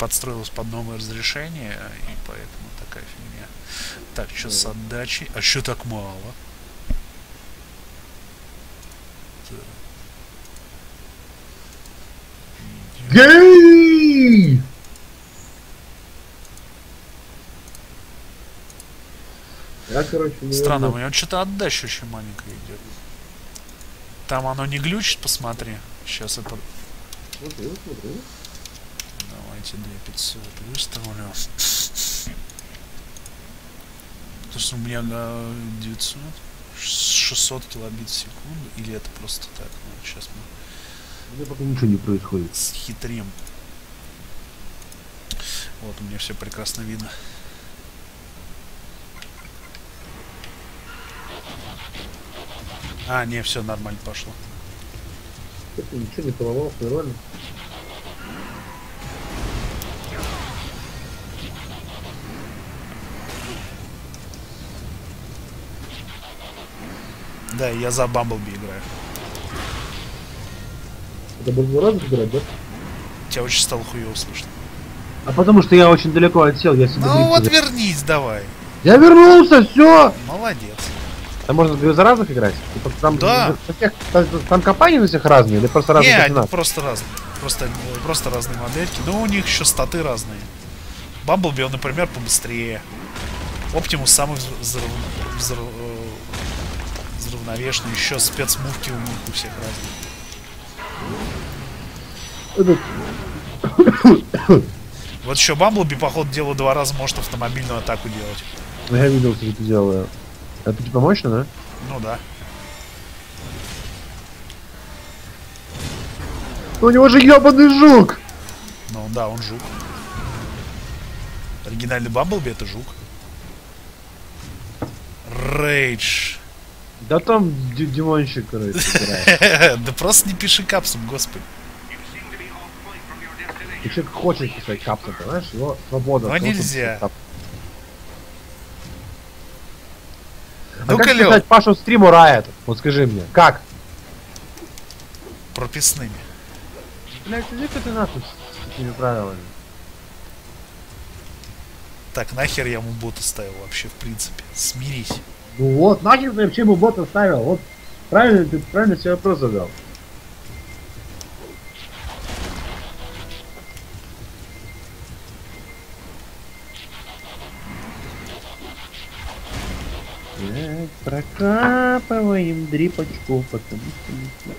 подстроилась под новое разрешение, и поэтому такая фигня. Так, что с отдачей? А что так мало? Гей! Я, короче, Странно, у него что-то отдача очень маленькая идет. Там оно не глючит, посмотри. Сейчас это... Смотрю. Давайте 2500 выставлю. Потому что у меня 900... 600 килобит в секунду. Или это просто так? Ну, сейчас мы... У меня пока ничего не происходит. Схитрим. Вот, у меня все прекрасно видно. А, не, все нормально пошло. Ты ничего не поломал, нормально. Да, я за Бамблби играю. Это будет 2 раза играть, да? Тебя очень стало хуёво слышно. А потому что я очень далеко отсел, я себе... Ну вот вернись давай. Я вернулся, все! Молодец. Там можно 2 за разных играть? Типа, там, Да. Там компании на всех разные или просто разные Нет, персонажи? просто разные. Просто разные модельки. Но у них еще статы разные. Бамблби, он, например, побыстрее. Оптимус самый взрывновешенный. Еще спецмувки у них у всех разные. Вот еще Бамблби, по ходу дела, 2 раза может автомобильную атаку делать. Ну, я видел, как это делаю. Это типа мощно, да? Ну да. У него же ебаный жук! Ну да, он жук. Оригинальный Бамблби это жук. Рейдж. Да там Димончик, короче, играет. Да просто не пиши капсом, господи. И человек хочет писать капсом, понимаешь? Его свобода. Но нельзя. А Ну-ка, как Лёв. писать Пашу стриму Riot? Вот скажи мне, как? Прописными. Блять, иди-ка ты нахуй с такими правилами. Так, нахер я ему бота ставил вообще, в принципе. Смирись. Ну вот, нахер ты вообще ему бота ставил? Вот правильно, ты правильно себе вопрос задал. Прокапываем дрипочку, потому что...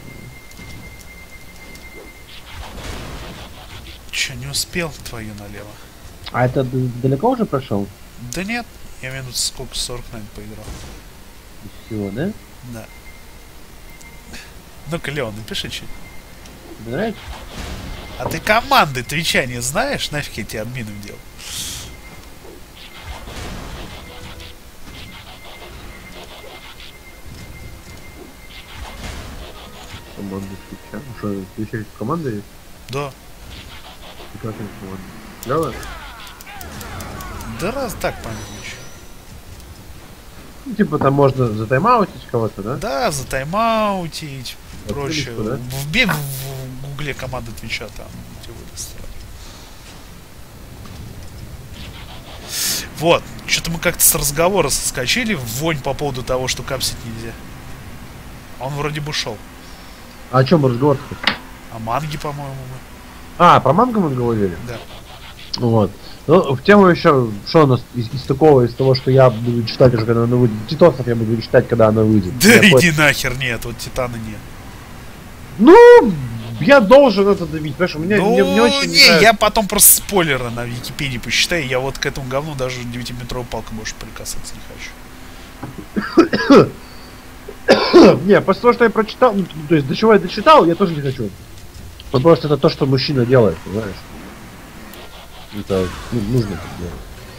Че, не успел твою налево? А это далеко уже прошел? Да нет, я минут сколько, 40, наверное, поиграл. Всего, да? Да. Ну-ка, Леон, напиши что. Тебе нравится? А ты команды Твича не знаешь? Нафиг я тебе админом делал? Команда Твича? Что, Твич команда есть? Да. И как это команда? Клёво? Да раз так память ничего. Ну, типа там можно затаймаутить кого-то, да? Да, затаймаутить, Вот прочее. видишь, да? Вбей в гугле команды Твича, там тебе выдаст сразу. Вот, что-то мы как-то с разговора соскочили в вонь по поводу того, что капсить нельзя. Он вроде бы шел. А о чем разговор-то? А манги, по-моему, мы. А, про мангу мы говорили? Да. Вот. Ну, в тему еще, что у нас из такого, из того, что я буду читать уже, когда она выйдет. Титосов я буду читать, когда она выйдет. Да Я иди нахер, нет, вот Титана нет. Ну, я должен это давить, понимаешь, у меня Ну, мне очень не, нравится. я потом просто спойлеры на Википедии посчитаю, я вот к этому говну даже 9-метровой палкой больше прикасаться не хочу. Не, после того, что я прочитал, ну, то есть до чего я дочитал, я тоже не хочу. Ну, просто это то, что мужчина делает, понимаешь? Это нужно так делать.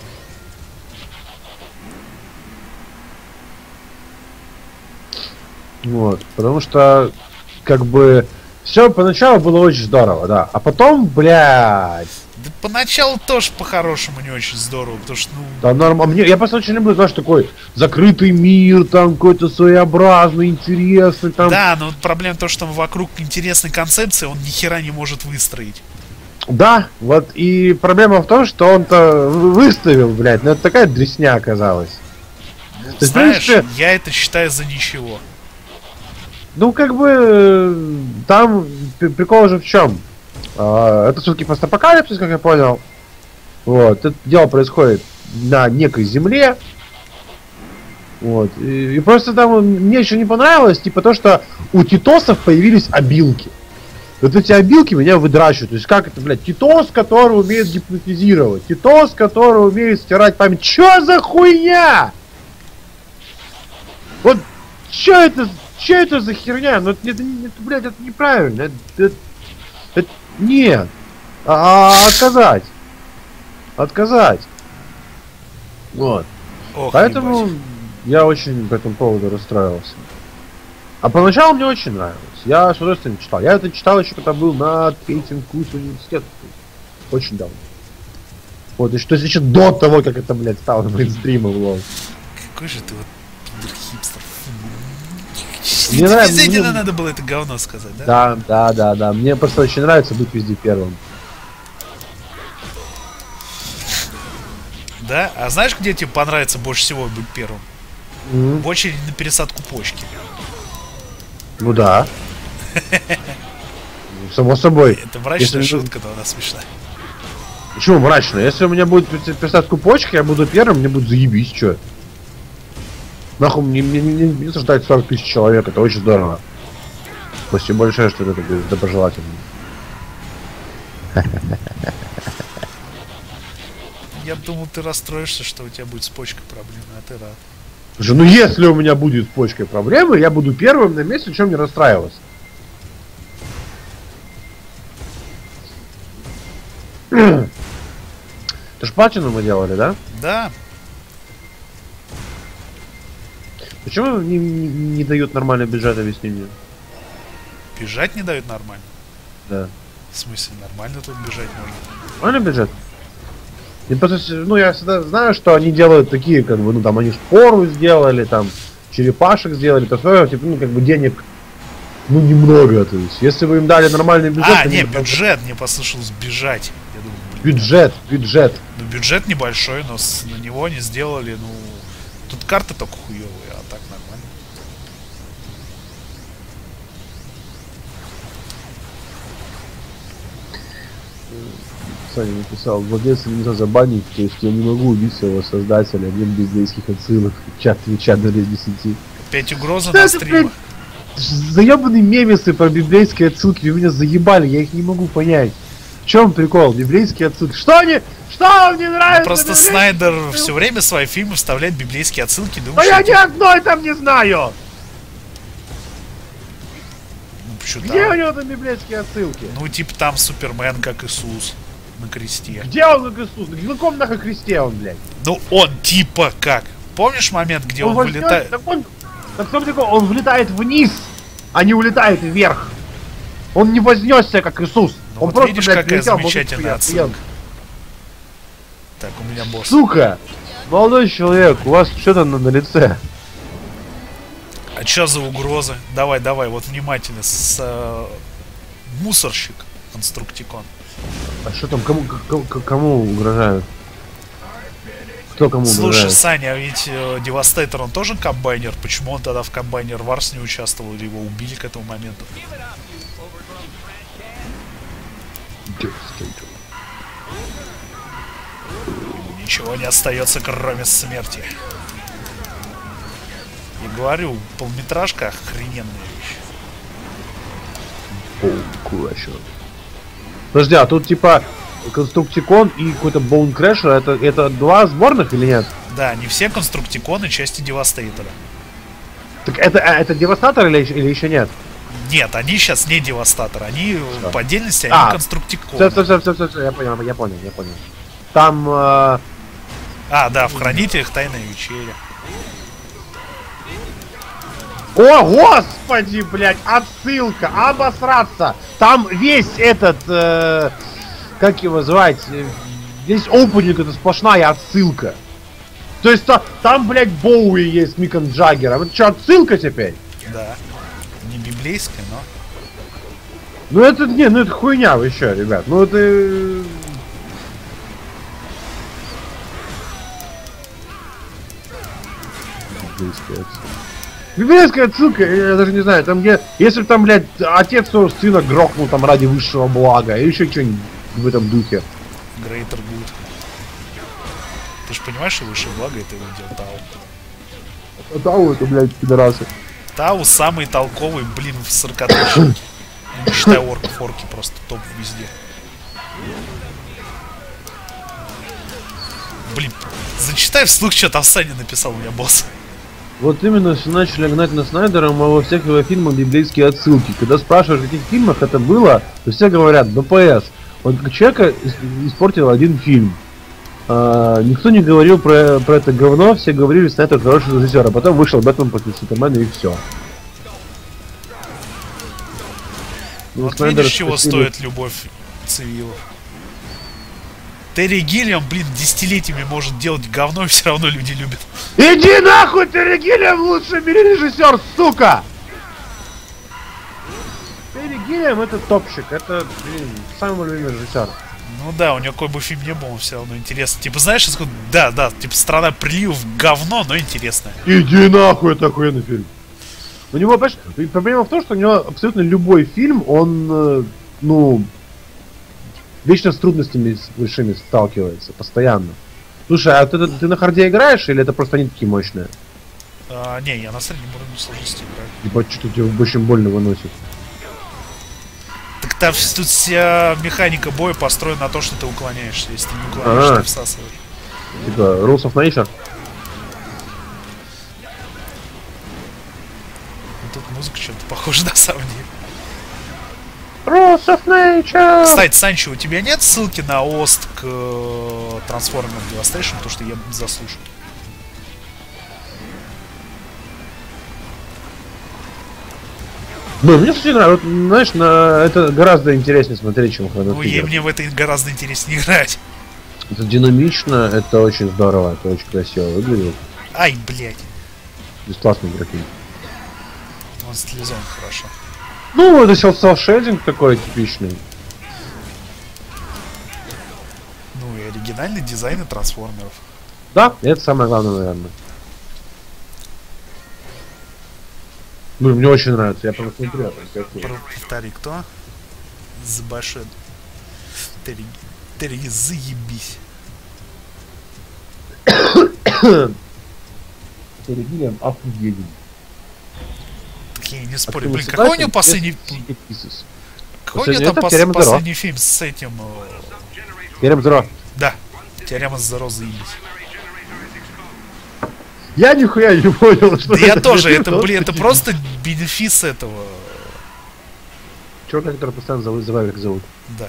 Вот, потому что, как бы, все поначалу было очень здорово, да. А потом, блядь. Да поначалу тоже по-хорошему не очень здорово, потому что, ну... Да норм, я просто очень люблю, знаешь, такой закрытый мир, там какой-то своеобразный, интересный, там. Да, но вот проблема в том, что вокруг интересной концепции он ни хера не может выстроить. Да, вот и проблема в том, что он-то выставил, блядь, но это такая дресня оказалась. То есть, в Знаешь, принципе, я это считаю за ничего. ну как бы там прикол же в чем? Это все-таки постапокалипсис, как я понял. Вот, это дело происходит на некой земле. Вот. И просто там мне еще не понравилось, типа то, что у титосов появились обилки. Вот эти обилки меня выдрачивают. То есть как это, блядь, титос, который умеет гипнотизировать, титос, который умеет стирать память. Чё за хуйня? Вот чё это за херня? Ну это, блядь, это неправильно. Нет. Отказать. Отказать. Вот. Ох, Поэтому ебать. я очень по этому поводу расстроился. А поначалу мне очень нравилось. Я с удовольствием читал. Я это читал еще когда был на третьем курсе университета. Очень давно. Вот, и что еще до того, как это, блядь, стало мейнстримом, лол. Какой же ты вот хипстер. Мне нравится. Действительно надо было это говно сказать, да? Да. Мне просто очень нравится быть везде первым. Да? А знаешь, где тебе понравится больше всего быть первым? В очереди на пересадку почки. Ну да. Само собой. Это мрачная Если- шутка, но она смешная. Почему мрачно? Если у меня будет пересадку почки, я буду первым, мне будет заебись, чё. Нахуй мне ждать 40 тысяч человек, это очень здорово. Спасибо большое, что это доброжелательно. Я думал, ты расстроишься, что у тебя будет с почкой проблемы, а ты рад. Слушай, ну если у меня будет с почкой проблемы, я буду первым на месте, чем не расстраиваться. Это ж платину мы делали, да? Да, Почему не дают нормальный бюджет объяснению? бежать не дают нормально. Да. В смысле, нормально тут бежать можно. Нормальный бюджет? И просто, ну, я всегда знаю, что они делают такие, как бы, ну, там, они шпору сделали, там, черепашек сделали, то все, типа, ну, как бы, денег, ну, немного, то есть, если бы им дали нормальный бюджет... А, они не, бы там- бюджет, мне послышалось бежать. Я думаю, блин, Бюджет. ну бюджет небольшой, но на него они сделали, ну... Тут карты только хуёвые, а так нормально. Саня написал, владельца нельзя забанить, то есть я не могу убить своего создателя, нет библейских отсылок, чат Твича 0 из 10. Опять угроза Да на это, стримах. Заебанные мемесы про библейские отсылки, вы меня заебали, я их не могу понять. В чем прикол? Библейские отсылки. Что вам не нравится? Ну, просто библейские Снайдер отсылки? все время в свои фильмы вставляет библейские отсылки, Да думаю, я что... ни одной там не знаю! Ну, почему Где у там? него там библейские отсылки? Ну, типа там Супермен, как Иисус на кресте. Где он, как Иисус? На каком нахуй кресте он, блядь? Ну, он типа как? Помнишь момент, где он возьмёт, вылетает? Так в том прикол, он влетает вниз, а не улетает вверх. Он не вознесся, как Иисус. Ну, Он вот просто, видишь, блядь, какая прилетел, мужик, замечательная хуя, отсылка. Так, у меня босс. Сука! Молодой человек, у вас что-то на лице. А чё за угрозы? Давай, вот внимательно. Мусорщик, конструктикон. А что там, кому угрожают? Кто кому Слушай, угрожает? Саня, а ведь Девастейтор, он тоже комбайнер? Почему он тогда в комбайнер Варс не участвовал или его убили к этому моменту? Ничего не остается, кроме смерти. И говорю, полметражка охрененная вещь. Подожди, а тут типа Конструктикон и какой-то Боун Крэшер, это два сборных или нет? Да, не все конструктиконы части Девастейтора. Так это Девастатор или еще нет? Нет, они сейчас не Девастатор, они Что? по отдельности, они А, конструктиконы. Все, я понял. Там... А, да, в Хранителях Тайная Вечеря. О, господи, блядь, отсылка, обосраться. Там весь этот, как его звать, весь опенинг это сплошная отсылка. То есть там, блядь, Боуи есть с Миком Джаггером. Это что, отсылка теперь? Да. Не библейская, но... Ну это, не, ну это хуйня вы еще, ребят. Ну это... Библейская отсылка, я даже не знаю, там где... Если бы там, блядь, отец своего сына грохнул там ради высшего блага, или еще что-нибудь в этом духе. Greater good. Ты же понимаешь, что высшее благо это его дело Тау. А Тау это, блядь, пидорасы. Тау самый толковый, блин, в 40-тысячнике. Не считая орков, орки просто топ везде. Блин, зачитай вслух, что там Саня написал у меня, босс. Вот именно все начали гнать на Снайдера, мол, во всех его фильмах библейские отсылки. Когда спрашиваешь, в каких фильмах это было, то все говорят, ДПС. Вот человека испортил один фильм. Никто не говорил про это говно, все говорили, Снайдер хороший режиссер, а потом вышел Бэтмен против Супермена и все. Ну, Вот видишь, чего стоит любовь цивилов. Терри Гиллиам, блин, десятилетиями может делать говно, и все равно люди любят. Иди нахуй, Терри Гиллиам, лучший в мире режиссер, сука! Терри Гиллиам это топчик, это, блин, самый любимый режиссер. Ну да, у него какой бы фильм не был, он все равно интересно. Типа, знаешь, да, типа «Страна приливов» говно, но интересное. Иди нахуй, это охуенный фильм. У него, понимаешь, проблема в том, что у него абсолютно любой фильм, он, ну, вечно с трудностями большими сталкивается, постоянно. Слушай, а ты на харде играешь, или это просто они такие мощные? Не, я на среднем уровне сложности играю. Ебать, что-то тебе очень больно выносит. Так там тут вся механика боя построена на то, что ты уклоняешься. Если ты не уклоняешься, ты всасываешь. Типа, Rules of Nature? Тут музыка чем-то похожа на самом деле. Rules of Nature! Кстати, Санчо, у тебя нет ссылки на ОСТ к Transformers Devastation, потому что я заслушал. Ну, мне, кстати, нравится. Вот, знаешь, это гораздо интереснее смотреть, чем Chrono Ну, Trigger. мне в это гораздо интереснее играть. Это динамично, это очень здорово, это очень красиво выглядит. Ай, блядь. Здесь классные игроки. Он стилизован хорошо. Ну, это селф-шейдинг такой типичный. Ну, и оригинальный дизайн и трансформеров. Да, это самое главное, наверное. Ну, мне очень нравится, я прям смотрю. Повтори, кто? За большой... Терри, заебись. Терри Гиллиам охуенный. Так я не спорю. Блин, какой у него последний... Какой у него там Теорема последний фильм с этим... Теорема Зеро. Да, Теорема Зеро, заебись. Я нихуя не понял, что да я тоже, это, блин, это просто бенефис этого. Чувака, который постоянно забывает, как зовут. Да.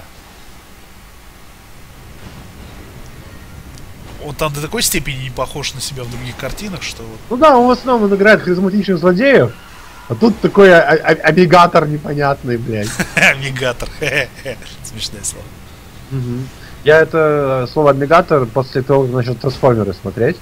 Он там до такой степени не похож на себя в других картинах, что вот. Ну да, он в основном играет харизматичных злодеев, а тут такой абигатор непонятный, блядь. Абигатор. Смешное слово. Я это слово абигатор после того, как начал трансформеры смотреть.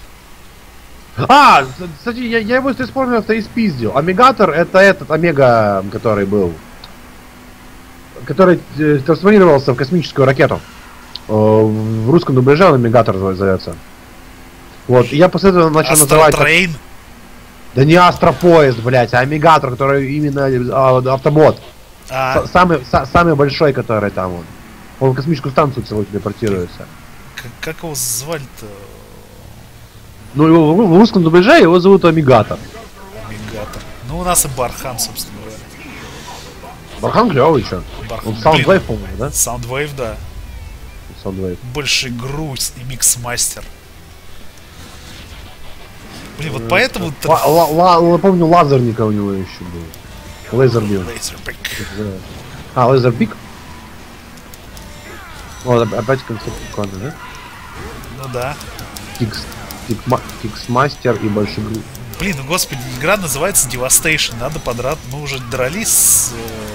Кстати, я его из трансформеров-то и спиздил. Амигатор это этот Омега, который был. Который трансформировался в космическую ракету. В русском дубляже он Амигатор зовется. Вот, и я после этого начал называть... Астротрейн? Да не Астропоезд, блять, а Амигатор, который именно автобот. Самый большой, который там он. Он в космическую станцию целую телепортируется. Как его звали-то? Ну, его в русском дубляже его зовут Амигатор. Амигатор. Ну, у нас и Бархан, собственно говоря. Бархан клёвый, чё? Он Soundwave, по-моему, да? Soundwave, да. Soundwave. Больше грусть и микс-мастер. Блин, вот поэтому... Помню, лазерника у него еще был. Лазербик. Лазербик? Вот, опять концепт иконы, да? Ну да. Киксмастер и большой груз. Блин, ну господи, игра называется Devastation. Надо подраться. Мы уже дрались с...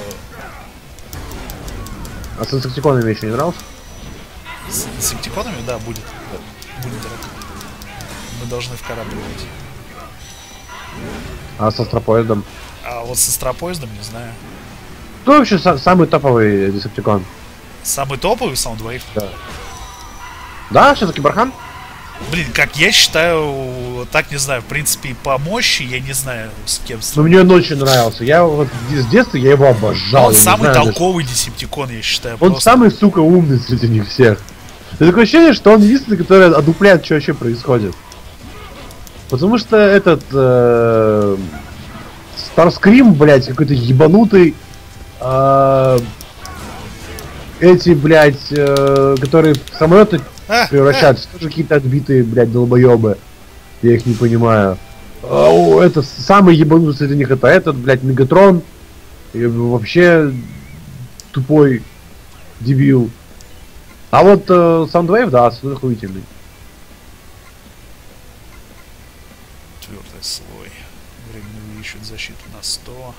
А с инсектиконами еще не дрался? С инсектиконами? Да, будет. Будет драться. Мы должны в корабль войти. А с астропоездом? А вот с астропоездом не знаю. Кто вообще самый топовый Десептикон? Самый топовый Soundwave. Да. Да, все-таки Бархан? Блин, как я считаю, так не знаю, в принципе, по мощи, я не знаю, с кем. Но мне он очень нравился. Я вот с детства я его обожал. Он я самый знаю, толковый Десептикон, я считаю. Он просто. самый, сука, умный среди них всех. Такое ощущение, что он единственный, который одупляет, что вообще происходит. Потому что этот Старскрим, блядь, какой-то ебанутый. Эти, блядь, которые в самолеты превращаются, тоже какие-то отбитые, блядь, долбоебы. Я их не понимаю. Это самый ебанутый среди них, это этот, блядь, Мегатрон. И вообще тупой дебил. А вот Soundwave, да, охуительный. Твердый слой. Временно увеличивает защиту на 100.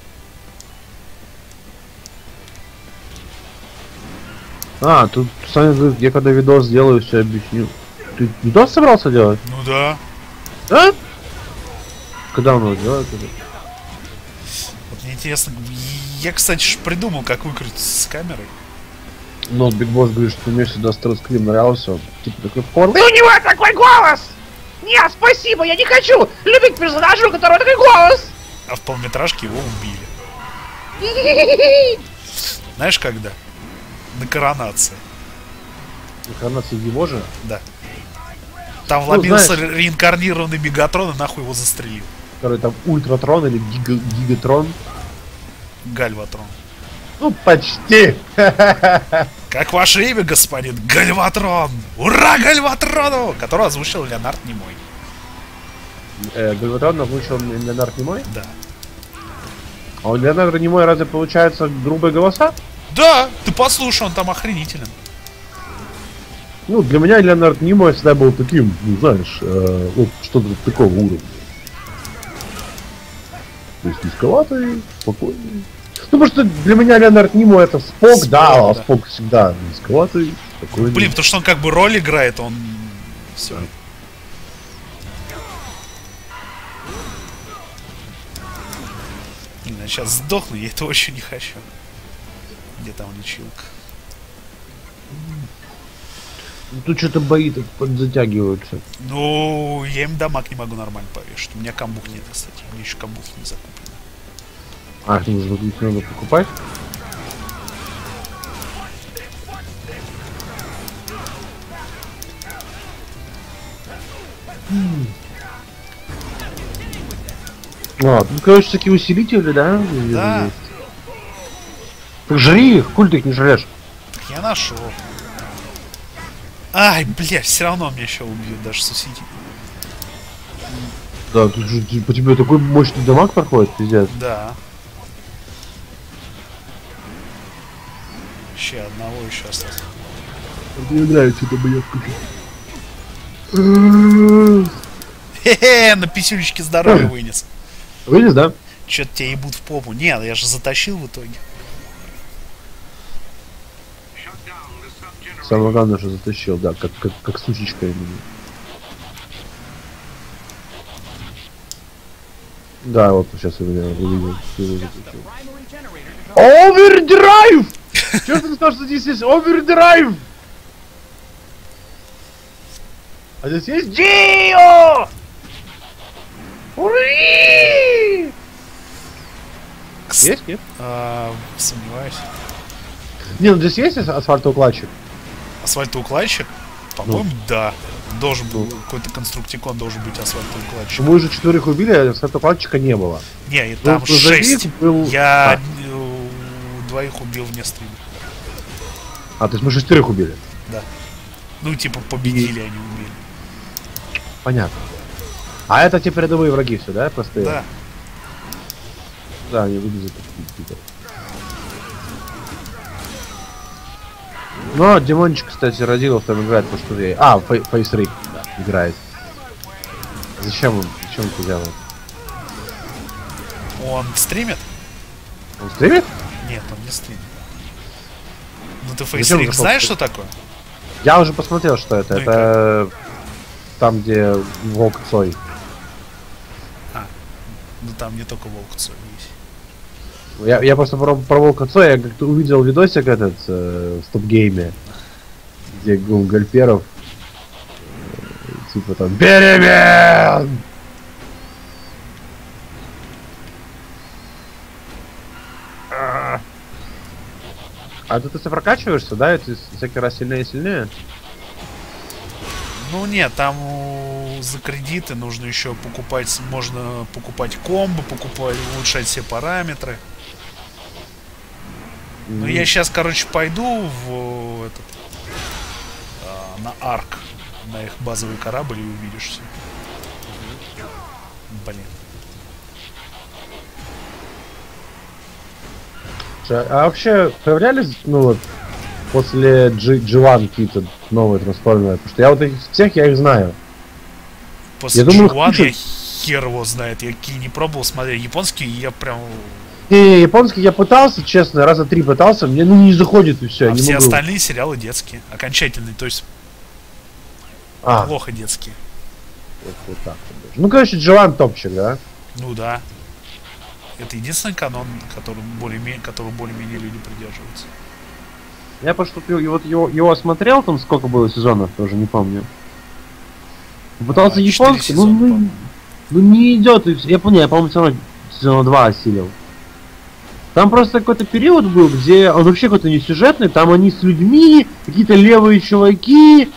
Тут я когда видос сделаю, все объясню. Ты видос собрался делать? Ну да. Да? Когда он его делает? Вот мне интересно. Я, кстати, придумал, как выкрутиться с камерой. Ну, Биг Босс говорит, что мне всегда Старскрим нравился. Типа такой порно. И у него такой голос! Нет, спасибо, я не хочу любить персонажа, у которого такой голос! А в полметражке его убили. Знаешь когда? На коронации. Инкарнация его же? Да. Там Ну, вломился знаешь, реинкарнированный Мегатрон и нахуй его застрелил. который там Ультратрон или Гигатрон. Гальватрон. Ну, почти. Как ваше имя, господин? Гальватрон! Ура Гальватрону! Которого озвучил Леонард Немой. Гальватрон озвучил Леонард Немой? Да. А у Леонарда Немой разве получается грубые голоса? Да, ты послушай, он там охренителен. Ну, для меня Леонард Немой всегда был таким, ну, знаешь, вот что-то такого уровня. То есть низковатый, спокойный. Ну, потому что для меня Леонард Немой это Спок, Спок, да, а да. Спок всегда низковатый, спокойный. Блин, потому что он как бы роль играет, он... Все. Блин, я сейчас сдохну, я этого очень не хочу. Где там лечилка? Тут что-то бои тут подзатягиваются. Ну, я им дамаг не могу нормально повешать. У меня камбух нет, кстати. У меня еще камбух не закуплен. Ах, нужно их надо покупать? Тут, короче, такие усилители, да? Да. Есть. Так жри их, куль ты их не жрешь? Так я нашел. Ай, блядь, все равно меня еще убьют, даже с усилителем. Да, тут же по тебе такой мощный дамаг проходит, пиздец. Да. Вообще одного еще осталось. Мне нравится эта боевка. Хе-хе, на писюлечке здоровья вынес. Вынес, да? Че-то тебя ебут в попу. Нет, я же затащил в итоге. Самое главное, что затащил, да, как сучечка именно. Да, вот сейчас я меня увидел. Овердрайв! Чё ты сказал, что здесь есть овердрайв? А здесь есть Дио! Ури! Есть, нет? Сомневаюсь. Не, ну здесь есть асфальтоукладчик? Асфальтоукладчик? По-моему, да. Должен был, какой-то конструктикон должен быть асфальтоукладчик. Мы уже 4 убили, а асфальтоукладчика не было. Не, и там Ну, 6. был... Я двоих убил вне стрима. А, то есть мы 6 убили? Да. Ну, типа, победили, они убили. Понятно. А это типа рядовые враги все, да, простые? Да. Да, они выглядят как. Но Димончик, кстати, Родилов там играет, потому что я... А, Фейсрик, да, играет. Зачем он это делает? Он стримит? Он стримит? Нет, он не стримит. Ну ты Зачем Фейсрик зашел? знаешь, что такое? Я уже посмотрел, что это. Ну и Это там, где волк Цой. Ну там не только волк Цой есть. Я просто пробовал кольцо, я как-то увидел видосик этот в стоп-гейме, где Гальперов типа там перемен! А тут ты прокачиваешься, да? И ты всякий раз сильнее и сильнее? Ну нет, там за кредиты нужно еще покупать, можно покупать комбо, покупать, улучшать все параметры. Ну я сейчас, короче, пойду в этот на Арк, на их базовый корабль и увидишь все. Блин. А вообще появлялись, ну вот, после G1 какие-то новые трансформеры? Потому что я вот этих всех, я их знаю. После G1 я хер его знает, я какие не пробовал, смотри, японские я прям... Не, японский я пытался, честно, раза 3 пытался, мне ну не заходит и все, А не все могу. остальные сериалы детские, окончательные, то есть плохо детские. Вот так вот. Ну, короче, G1 топчик, да? Ну да. Это единственный канон, который более-менее люди придерживаются. Я поступил, и вот его смотрел, там сколько было сезонов, тоже не помню. Пытался японский, ну не идет, я помню, все равно сезона 2 осилил. Там просто какой-то период был, где он вообще какой-то не сюжетный, там они с людьми, какие-то левые чуваки,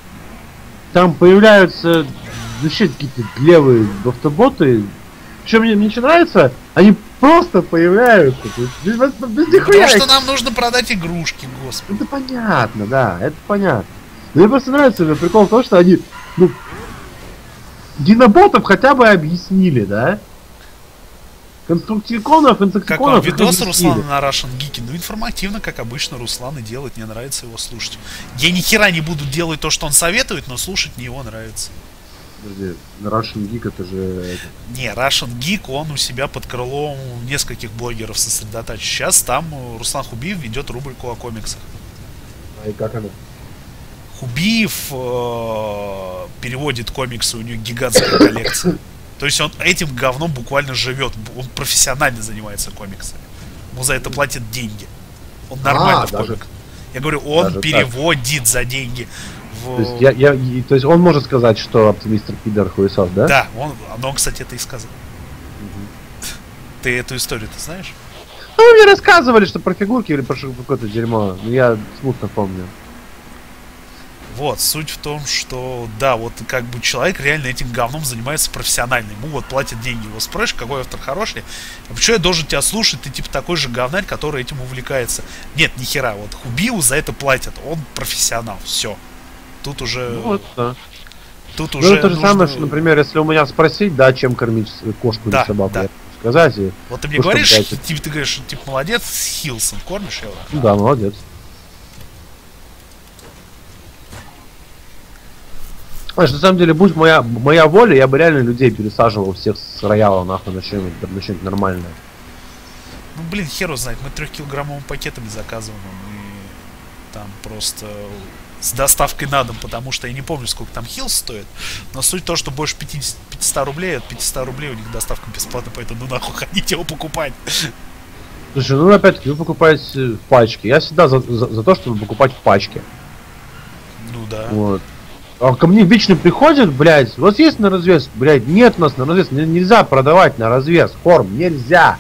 там появляются вообще какие-то левые автоботы. Причем мне очень нравится, они просто появляются. Без Потому что нам нужно продать игрушки, господи. Это понятно, да, это понятно. Но мне просто нравится прикол в том, что они, ну, диноботов хотя бы объяснили, да? Конструктиконов. Как вам видос Руслана на Russian Geek? Ну, информативно, как обычно, Руслан и делает, мне нравится его слушать. Я ни хера не буду делать то, что он советует, но слушать мне его нравится. Подожди, Russian Geek это же... Не, Russian Geek, он у себя под крылом нескольких блогеров сосредоточен. Сейчас там Руслан Хубиев ведет рубрику о комиксах. А и как она? Хубиев переводит комиксы, у него гигантская коллекция. То есть он этим говном буквально живет. Он профессионально занимается комиксами. Ему за это платят деньги. Он нормально в комиках. Я говорю, он переводит за деньги. То есть он может сказать, что Оптимистр пидор хуесос, да? Да, он, кстати, это и сказал. Ты эту историю-то знаешь? Ну, мне рассказывали, что про фигурки или про какое-то дерьмо. Но я смутно помню. Вот, суть в том, что, да, вот как бы человек реально этим говном занимается профессионально. Ему вот платят деньги. Его спросишь, какой автор хороший. А почему я должен тебя слушать? Ты типа такой же говнарь, который этим увлекается. Нет, нихера. Вот Хубиеву за это платят. Он профессионал. Все. Тут уже... Ну, вот, да. Тут уже это же самое, что, например, если у меня спросить, да, чем кормить кошку или собаку, я сказать. И вот ты мне говоришь, типа, ты говоришь, типа, молодец, Хилсон, кормишь его? Ну, да, молодец. Знаешь, на самом деле, будь моя воля, я бы реально людей пересаживал всех с рояла нахуй на что-нибудь нормальное. Ну, блин, херу знает, мы 3-килограммовыми пакетами заказываем, и там просто с доставкой на дом, потому что я не помню, сколько там Хилс стоит, но суть в том, что больше 500 рублей, от 500 рублей у них доставка бесплатная, поэтому ну нахуй хотите его покупать. Слушай, ну опять-таки вы покупаете в пачке. Я всегда за то, чтобы покупать в пачке. Ну да. Вот. А ко мне вечно приходят, блядь, у вас есть на развес? Блядь, нет у нас на развес, нельзя продавать на развес, корм, нельзя.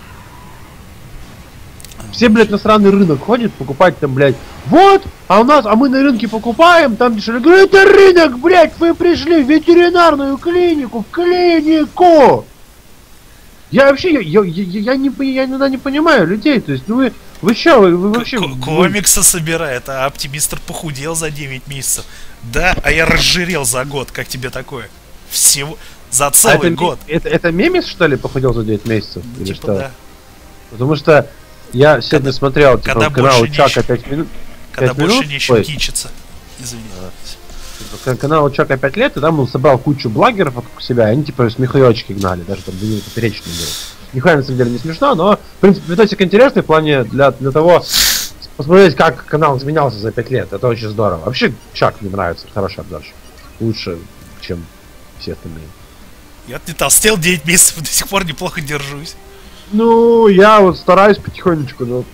Все, блядь, на сраный рынок ходят покупать там, блядь, вот, а мы на рынке покупаем, там дешевле. Говорю, это рынок, блядь, вы пришли в ветеринарную клинику, в клинику. Я вообще, я иногда не понимаю людей, то есть, ну вы что, вы вообще... Комиксы собирает, а Оптимистр похудел за 9 месяцев. Да, а я разжирел за год, как тебе такое? Всего, за целый год. Это мемес, что ли, похудел за 9 месяцев? Ну, или типа, что? Да. Потому что я сегодня смотрел, типа, канал Чака 5 минут. Когда больше нечем кичиться. Извини. Канал Чака 5 лет, и там он собрал кучу блогеров вокруг себя, и они типа смехуёчки гнали, даже там поперечные были. Нихуя на самом деле не смешно, но в принципе видосик интересный в плане для того, посмотреть, как канал изменялся за 5 лет. Это очень здорово. Вообще Чак мне нравится, хороший обзорщик. Лучше, чем все остальные. Я не толстел 9 месяцев, до сих пор неплохо держусь. Ну, я вот стараюсь потихонечку, но...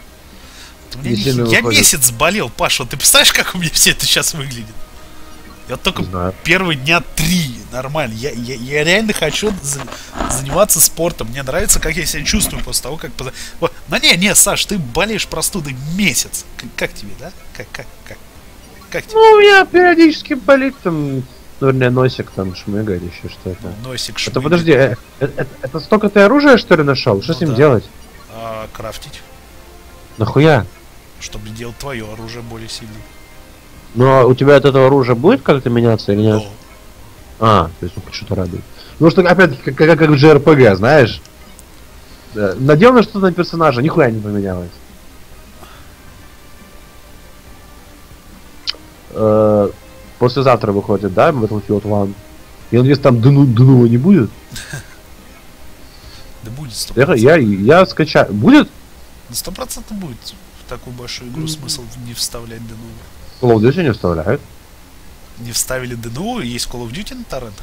Я месяц болел, Паша, ты представляешь, как у меня все это сейчас выглядит? Я только первые дня 3 нормально. Я реально хочу заниматься спортом. Мне нравится, как я себя чувствую после того, как... Ну не, Саш, ты болеешь простудой месяц. Как тебе, да? Как тебе? Ну, у меня периодически болит там, наверное, носик там шмыгает, еще что-то. Носик шмыгает. Это подожди, это столько ты оружия, что ли, нашел? Что с ним делать? Крафтить. Нахуя? Чтобы делать твое оружие более сильным. Но у тебя от этого оружия будет как-то меняться или нет? То есть он хоть что-то радует. Ну что, опять-таки, как в JRPG, знаешь? Надел на что-то на персонажа, нихуя не поменялось. Послезавтра выходит, да, Battlefield 1? Я надеюсь, там Дну не будет? Да будет 100%. Я скачаю. Будет? 100% будет. В такую большую игру смысл не вставлять Дну. Call of Duty не вставляют. Не вставили Дну, есть Call of Duty на торрентах?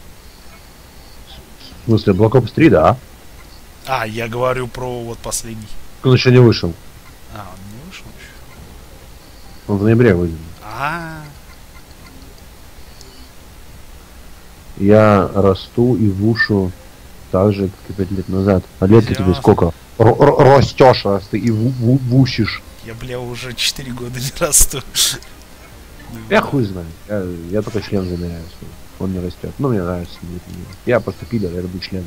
В смысле, Black Ops 3, да. Я говорю про вот последний. Он еще не вышел. Он не вышел еще? Он в ноябре выйдет. Я расту и вушу так же, как и 5 лет назад. А лет тебе сколько? Растешь, раз ты и вусишь. Я, бля, уже 4 года не расту. Я хуй знаю. Я только член замеряю. Он не растет. Ну, мне нравится. Я просто пидор, я люблю члены.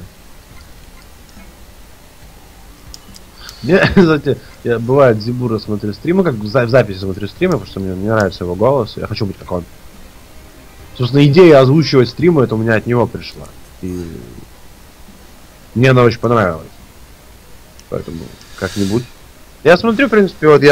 Мне, кстати, я бывает Зибура смотрю стримы, как в записи смотрю стримы, потому что мне нравится его голос. Я хочу быть как он. Собственно, идея озвучивать стримы, это у меня от него пришла. И мне она очень понравилась. Поэтому как-нибудь. Я смотрю, в принципе, вот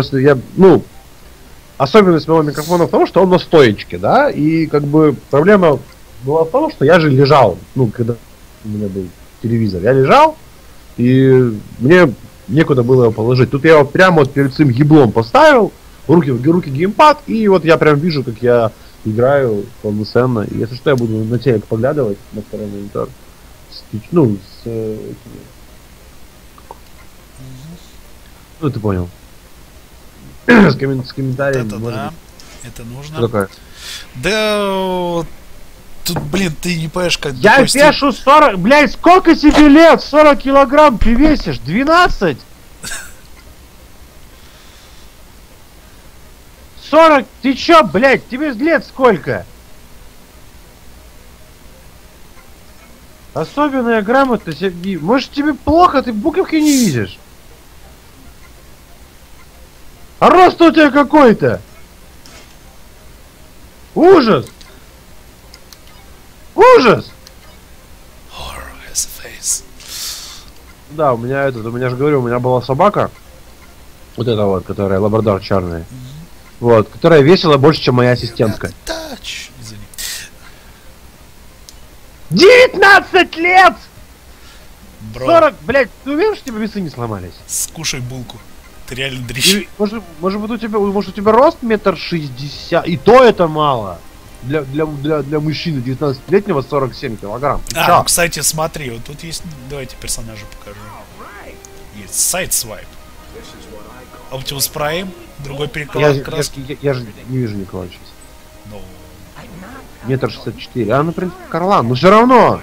особенность моего микрофона в том, что он на стоечке, да, и как бы проблема была в том, что я же лежал, когда у меня был телевизор, я лежал, и мне некуда было его положить. Тут я его прямо вот перед своим еблом поставил, руки геймпад, и вот я прям вижу, как я играю полноценно, и если что, я буду на телек поглядывать, на второй монитор, ты понял. С комментарием. Это да, это нужно. Что такое? Да, тут, блин, ты не понимаешь, как... Я вешу 40... Блядь, сколько тебе лет? 40 килограмм ты весишь? 12? 40? Ты чё, блядь? Тебе лет сколько? Особенная грамотность. Может тебе плохо? Ты буковки не видишь? А рост у тебя какой-то? Ужас! Ужас! Horror has a face. Да, у меня же говорю, у меня была собака. Вот эта вот, которая лабрадор черный. Вот, которая весила больше, чем моя ассистентка. Тач, извини. 19 лет! Бро. 40, блядь, ты уверен, что тебе весы не сломались? Скушай булку. Ты реально дрищ. Может быть у тебя рост 1,60 м, и то это мало. Для мужчины 19-летнего 47 килограмм. Ну, кстати, смотри, вот тут есть, давайте персонажа покажу. Есть Sideswipe. Optimus Prime, другой перекрас. Я же не вижу никого сейчас. Ну. 1,64 м. Ну, в принципе, Карлан, но все равно.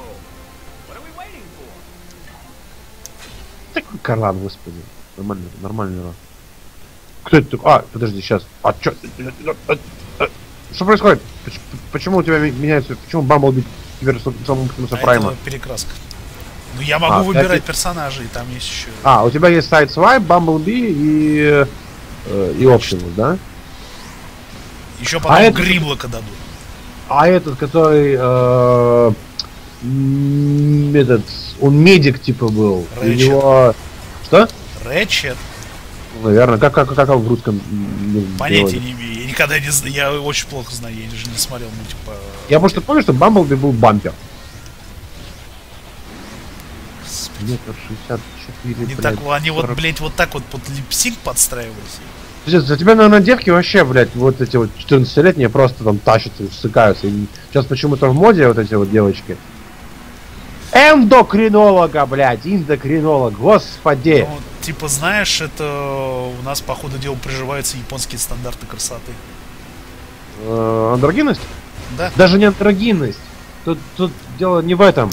Такой Карлан, господи. Нормальный рост. Кто это такой? Подожди, сейчас. Чё? Что происходит? Почему у тебя меняется? Почему Бамблби теперь Оптимуса Прайма? Это перекраска. Ну я могу выбирать персонажей, там есть еще. У тебя есть Sideswipe, Бамблби и Оптимус, да? Еще потом Гримлока дадут. А этот, который он медик типа был. У него... Что? Рэтчет. Наверное, как в русском. Понятия не имею. Я никогда не знаю. Я очень плохо знаю. Я даже не смотрел мультик по... Я просто помню, что Бамблби был бампер. 1,64 м. Не так, они 40... вот, блять, вот так вот под липсинг подстраивались. За тебя, наверное, девки вообще, блядь, вот эти вот 14-летние просто там тащатся, ссыкаются. И сейчас почему-то в моде вот эти вот девочки. эндокринолога, блядь, эндокринолог, господи. Ну, типа, знаешь, это у нас, по ходу дела, приживаются японские стандарты красоты. Андрогинность? Да. Даже не андрогинность. Тут дело не в этом.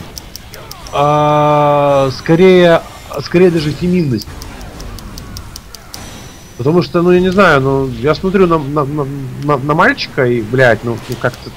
Скорее даже феминность. Потому что, ну я не знаю, ну я смотрю на мальчика и, блядь, ну как-то.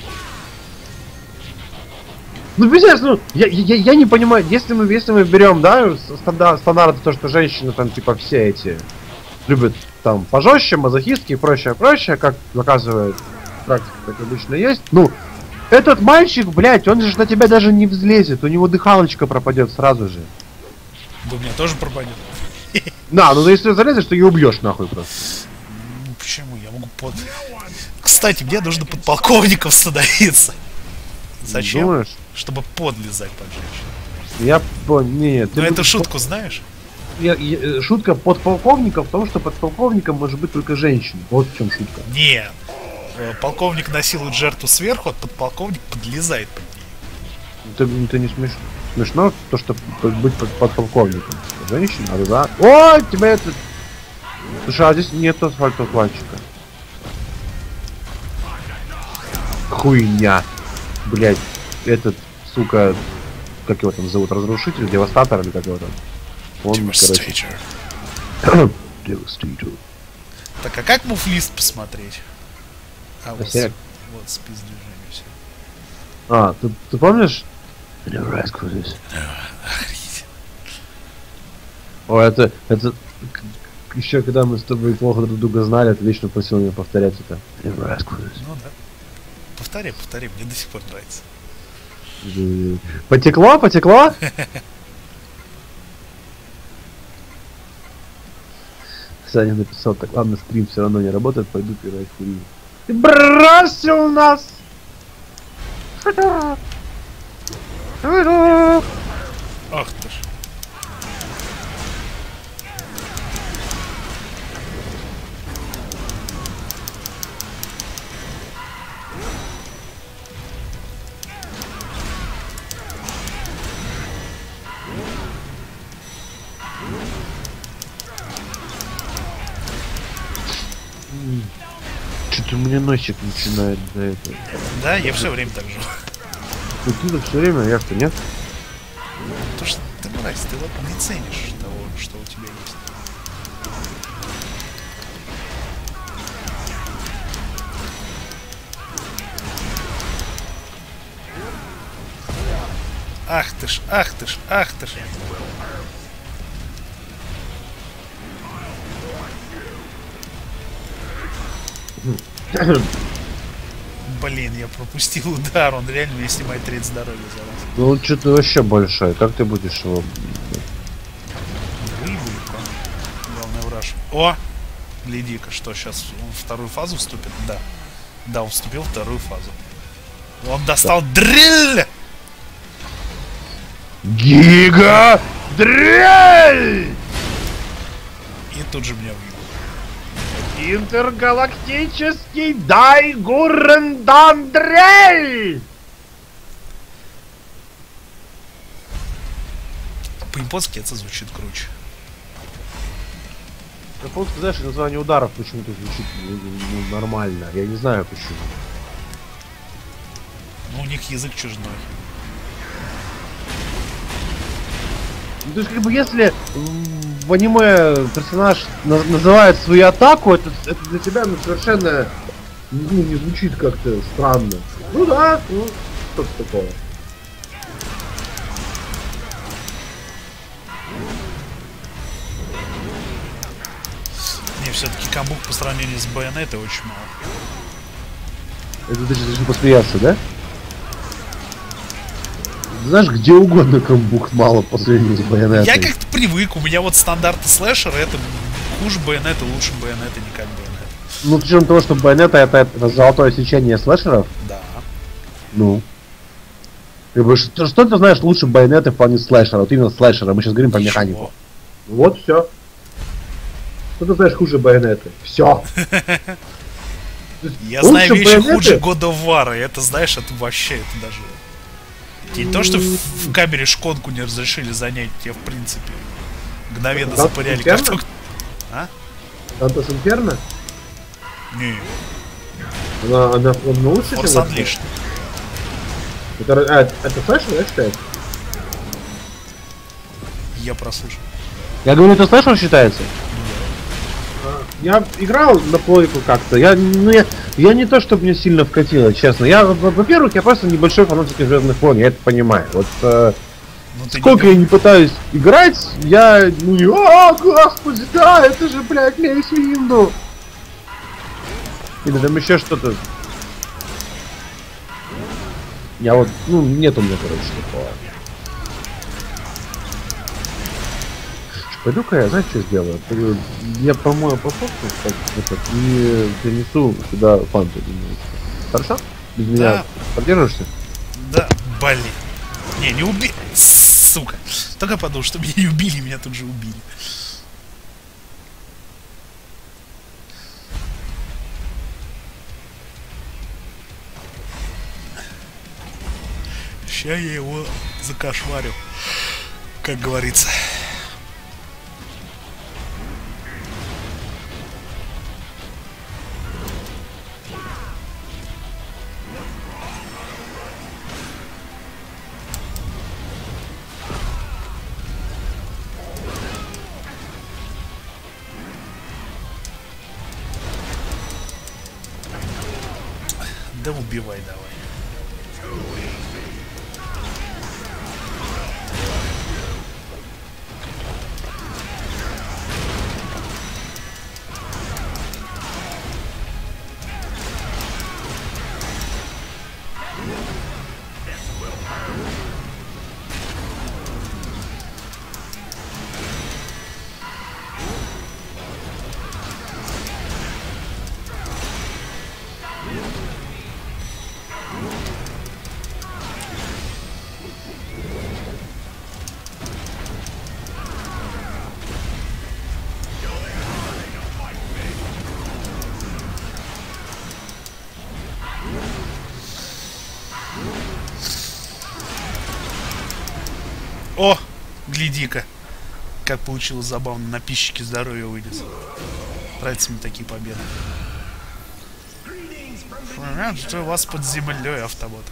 Ну, пиздец, ну, я не понимаю, если мы берем, да, стандарты, то, что женщины там, типа, все эти любят там пожестче, мазохистки и прочее, как доказывает практика, как обычно есть. Ну, этот мальчик, блядь, он же на тебя даже не взлезет, у него дыхалочка пропадет сразу же. Да у меня тоже пропадет. Да, ну если ты залезешь, то ее убьешь нахуй просто. Ну почему? Я могу под... Кстати, мне нужно подполковником становиться. Зачем? Думаешь? Чтобы подлезать под женщину. Я понял, нет. Ну эту шутку знаешь? Шутка подполковника в том, что подполковником может быть только женщина. Вот в чем шутка. Нет. Полковник насилует жертву сверху, а подполковник подлезает под нее. Это не смешно. Смешно то, что быть подполковником. Женщина, а да? О, тебя это... Слушай, а здесь нет асфальтопланчика. Хуйня. Блять, этот, сука, как его там зовут, разрушитель, девастатор или как его там? Он, Devastator. короче... Devastator. Так, а как муфлист посмотреть? А, вот, Посеред. вот спис движения все. А, ты помнишь? Охренеть. О, это еще когда мы с тобой плохо друг друга знали, ты вечно просил меня повторять это. Ну да. Повтори, мне до сих пор нравится. Потекло? Саня написал, так ладно, стрим все равно не работает, пойду пирать хуйню. Ты бросил нас! Ах ты ж. Что-то у меня носик начинает до этого. Да, я все время так живу. Ну ты все время, я-то нет. Потому что ты мразь, ты вот не ценишь того, что у тебя есть. Ах ты ж, ах ты ж, ах ты ж. Блин, я пропустил удар, он реально мне снимает треть здоровья за раз. Ну он что-то вообще большой, как ты будешь его... Выйду, главное ураж. О! Гляди-ка, что сейчас он в вторую фазу вступит? Да. Да, он вступил в вторую фазу. Он достал дрель! Гига! Дрель! И тут же меня выиграл. Интергалактический Дайгурендан Дрель! По-японски это звучит круче. Японский, знаешь, название ударов почему-то звучит нормально. Я не знаю почему. Ну, у них язык чужной. Ну, то есть, как бы, если в аниме персонаж называет свою атаку, это для тебя ну, совершенно не звучит как-то странно. Ну да, ну, что-то такое. Не, все-таки камбук по сравнению с байонетой очень мало. Это ты должен посмеяться, да? Знаешь, где угодно камбук мало по сравнению с байонетой. Я как-то привык, у меня вот стандарты слэшера, это хуже байонета, лучше байонета, не как байонет. Ну, причем того, что байонета это золотое сечение слэшеров. Да. Ну. Как бы, что ты знаешь лучше байонеты в плане слэшера? Вот именно слэшера, мы сейчас говорим про механику. Вот все. Что ты знаешь хуже байонеты? Все. Я знаю вещи хуже God of War, и это, знаешь, это вообще, это даже... Тебе не то, что в камере шконку не разрешили занять, тебе в принципе мгновенно Там запыряли Инферно? как только... А? Сантос Инферно? Не, Она лучше, чем Force вот Unleashed. это слэшер, да, считается? Я прослушал. Я говорю, это слэшер считается? Я играл на плойку как-то. Я не то, чтобы мне сильно вкатило, честно. Во-первых, я просто небольшой фанат этих Звездных войн, я это понимаю. Вот Ну, ты сколько я не пытаюсь играть, я господи, да, это же, блядь, Мейс Винду. Или там еще что-то. Я вот, нет у меня, короче, такого. Пойду-ка я, знаешь, что сделаю? Я помою посудку и принесу сюда фанту. Хорошо? Без меня поддержишься? Да, блин. Не убили. Сука. Только подумал, что меня не убили, меня тут же убили. Ща я его закошварю, как говорится. Да убивай давай. О, гляди-ка, как получилось забавно, на пищике здоровья вынес. Нравятся мне такие победы. Что у вас под землей автоботы?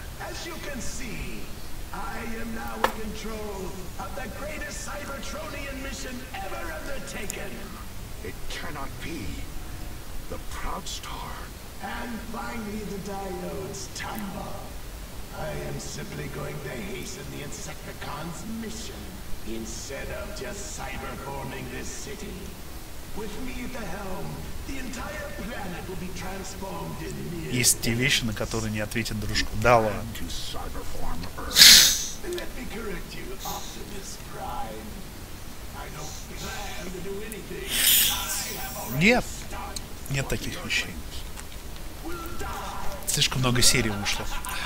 The Proud Star. And finally the diodes tumble. I am simply going to hasten the Insecticons' mission instead of just cyberforming this city. With me at the helm, the entire planet will be transformed in mere... Есть те вещи, на которые не ответит дружка. Да ладно. to cyberform Earth. Let me correct you, Optimus Prime. I don't plan to do anything. I have already Нет, started. нет таких вещей. Слишком много серий вышло.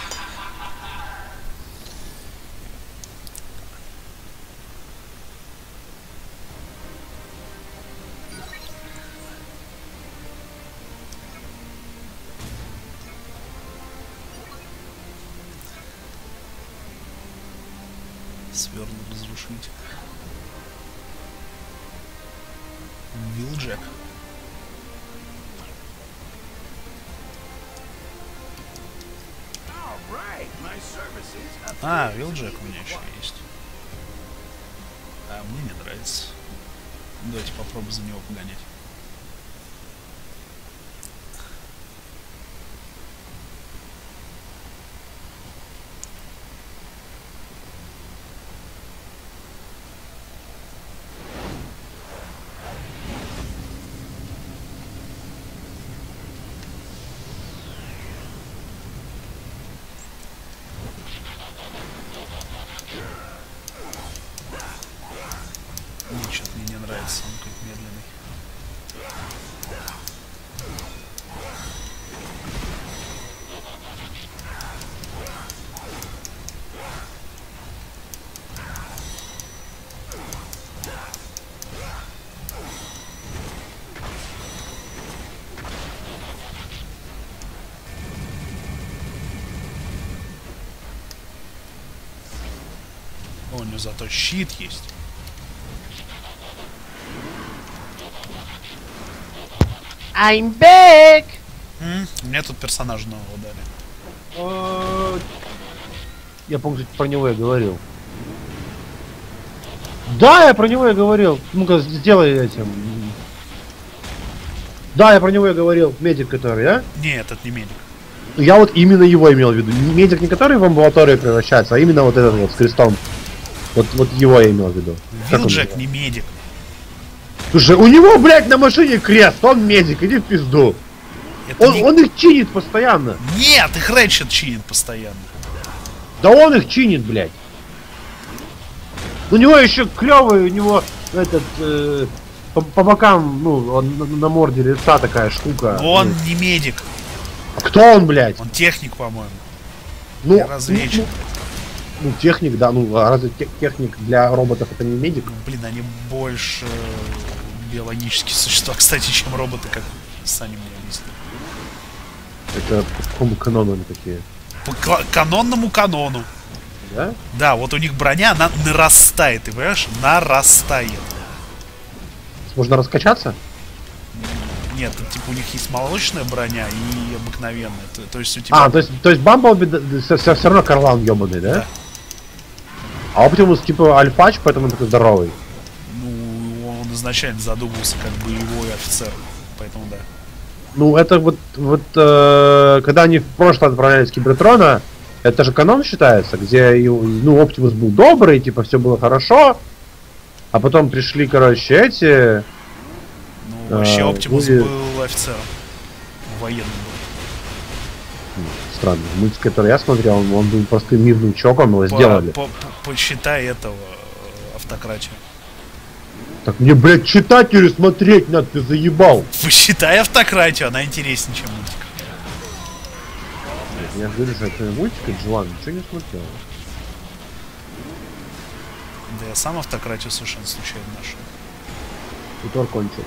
Сверло разрушитель. Вилджек. А, Вилджек у меня еще есть. А мне не нравится. Давайте попробуем за него погонять. Мне что-то мне не нравится, он как медленный. У него зато щит есть. I'm back! Мне тут персонажа нового дали. Я помню, что про него я говорил. Да, я про него и говорил. Ну-ка, сделай этим. Да, я про него и говорил. Медик который, а? Нет, это не медик. Я вот именно его имел в виду. Не медик, не который в амбулаторию превращается, а именно вот этот вот с крестом. Вот его я имел в виду. Как он Вилджек называется? не медик. Слушай, у него, блядь, на машине крест, он медик, иди в пизду. Это не... Он их чинит постоянно. Нет, их Рэтчет чинит постоянно. Да он их чинит, блядь. У него еще клевый, у него этот по бокам, ну, он на морде лица такая штука. Но он Ну. не медик. А кто он, блядь? Он техник, по-моему. Ну, И разведчик. Ну, техник, да, ну, а разве техник для роботов это не медик? Ну, блин, они больше биологические существа, кстати, чем роботы, как Саня мне объяснил. Это по какому канону они такие? По канонному канону. Да? Да, вот у них броня, она нарастает, ты понимаешь? Нарастает. Можно раскачаться? Нет, типа у них есть молочная броня и обыкновенная. То есть у тебя... А, то есть Бамблби все равно Карлан ёбаный, да? Да. А Оптимус типа альфач, поэтому он такой здоровый. Ну, он изначально задумывался как боевой офицер, поэтому да. Ну, это вот когда они в прошлое отправлялись с Кибертрона, это же канон считается, где, ну, Оптимус был добрый, типа, все было хорошо, а потом пришли, короче, эти... Ну, вообще Оптимус были- был офицером. Военным был. Странно, мультик, который я смотрел, он был простым мирным чуваком, его сделали. Посчитай этого автократию. Так мне, блядь, читать или смотреть надо, ты заебал. Посчитай автократию, она интереснее, чем мультик. Я говорю, что это мультик, это Джоан, ничего не смотрел. Да я сам автократию совершенно случайно нашел. И Тор кончил.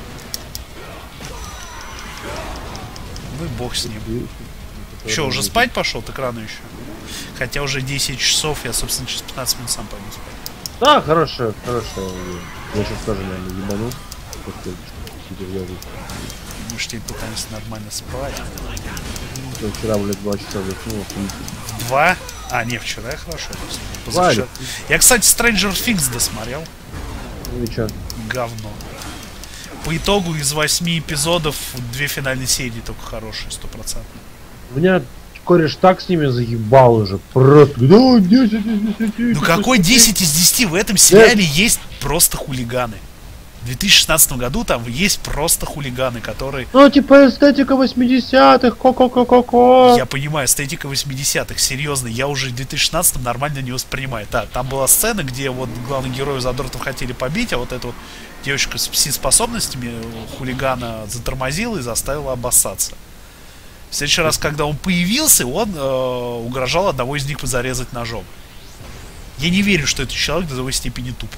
Ну и бог с ним. Че, уже спать пошел? Так рано еще. Хотя уже 10 часов, я, собственно, через 15 минут сам пойду спать. Да, хорошая. Я сейчас тоже, наверное, ебану. После чего Мы же теперь пытаемся нормально спать. вчера, блядь, 2 часа заснул. Два? А, не, вчера я хорошо заснул. Два Позавчера. Я, кстати, Stranger Things досмотрел. Ну и чё? Говно. По итогу из 8 эпизодов 2 финальные серии только хорошие, 100%. Меня кореш так с ними заебал уже. Просто. Да, 10 из 10. Ну какой 10 из 10? В этом сериале есть просто хулиганы. В 2016 году там есть просто хулиганы, которые... Ну, типа эстетика 80-х, ко-ко-ко-ко-ко. Я понимаю, эстетика 80-х, серьезно, я уже в 2016 нормально не воспринимаю. Да, там была сцена, где вот главных героев задротов хотели побить, а вот эта вот девочка с пси-способностями хулигана затормозила и заставила обоссаться. В следующий раз, когда он появился, он угрожал одного из них зарезать ножом. Я не верю, что этот человек до такой степени туп.